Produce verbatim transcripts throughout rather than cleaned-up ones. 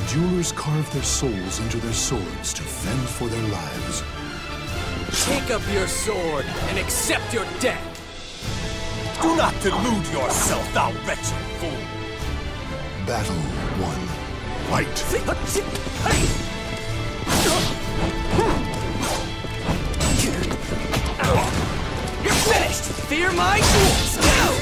duelers carve their souls into their swords to fend for their lives. Take up your sword and accept your death! Do not delude yourself, thou wretched fool! Battle one. Fight! You're finished! Fear my skills!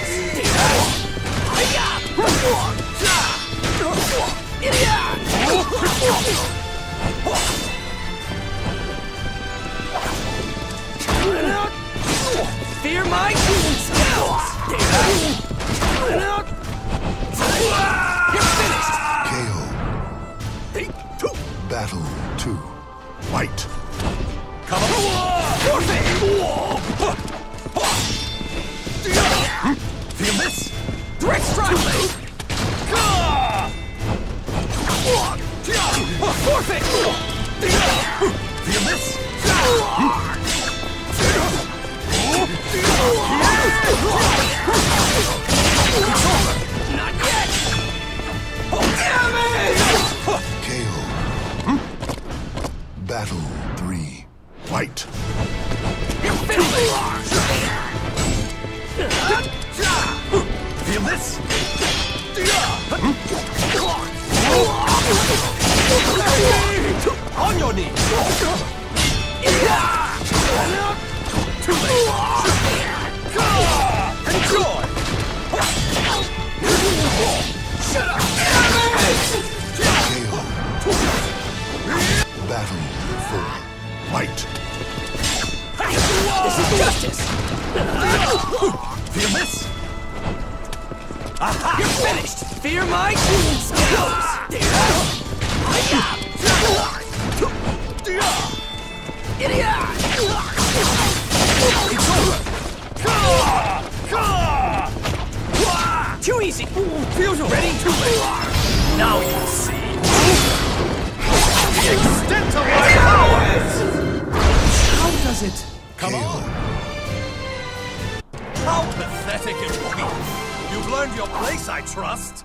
Fear my skills! You're finished! K O. Battle two. Fight! Come on! Forfeit! Feel this? Direct strike! Forfeit! Feel this? Not yet! Damn it! K O. Battle three. Fight! You're finished! Feel this? On your knees! Too late! Enjoy! Shut up! Damn it! K O. Battle four. Fight! This is justice! Feel this? Aha! You're finished! Fear my skills! Idiot! It's over! Too easy! Feels ready to late! Now you'll see! The extent of my powers! How does it? Come K O. on! How pathetic and weak! You've learned your place, I trust!